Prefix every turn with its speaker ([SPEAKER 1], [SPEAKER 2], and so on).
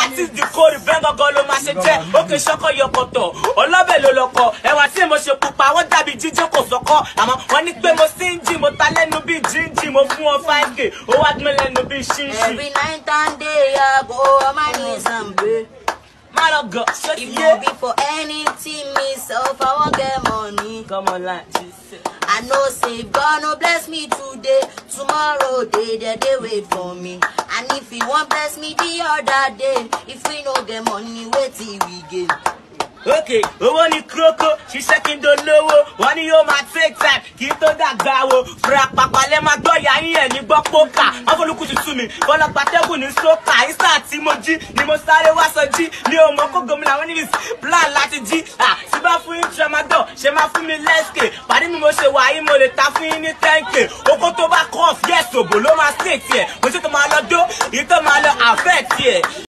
[SPEAKER 1] that is the code bẹ́ẹ̀ gangan ló máa ṣe jẹ́ òkè ṣọ́kọ̀ yọkọ̀tọ̀ ọlọ́bẹ̀ ló lọ́kọ̀ ẹwà tí mo ṣe pupa wọ́n dàbí jíjẹ́ kò sọ́kọ́ àmọ́ wọ́n ní pé mo sí ń jí mo ta lẹ́nu bí jíjí mo fún wọn 5k ó wá gbé lẹ́nu bí ṣíṣí.
[SPEAKER 2] Every night and day I go on my knees and pray. If you be for anything, myself, I won't get money.
[SPEAKER 1] Come on, like Jesus.
[SPEAKER 2] I know say God no bless me today, tomorrow they wait for me. And if he won't bless me the other day, if we no get money, wait till we get.
[SPEAKER 1] Okay, owó ní kroko, ṣiṣẹ́ kí n dolówó, wọ́n ní yóò máa take time, kí n tó dàgbà wo. Fúra pàpàlẹ́ máa gbọ́ ìyá yín ẹ̀ ní gbọ́ pókà. Wọ́n fọlùkù tutù mi, fọlọ́pàá tẹ́gùn ní sókà. Ìsà tí mo jí ni mo sáré wá sọ jí. Mi ò mọ̀ kó gómìnà wọn níbi plan láti jí. Tí bá fún yín tramadol, ṣe máa fún mi lẹ́sìkè. Pàdé mi mo ṣe wà yín, mo lè ta fún yín ní 10k. Oko tó bá cough, yes, òbò ló máa stay tiẹ̀. Mo ṣe tó máa lọ dó, èyí tó máa lọ affect tiẹ̀.